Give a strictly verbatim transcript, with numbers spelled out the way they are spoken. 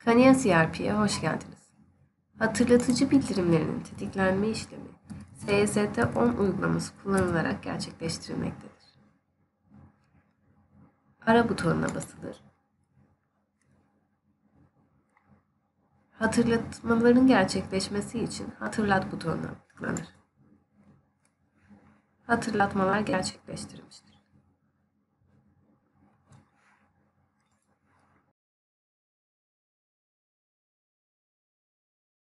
Kania C R P'ye hoş geldiniz. Hatırlatıcı bildirimlerinin tetiklenme işlemi S Y S T on uygulaması kullanılarak gerçekleştirilmektedir. Ara butonuna basılır. Hatırlatmaların gerçekleşmesi için hatırlat butonuna tıklanır. Hatırlatmalar gerçekleştirilmiştir.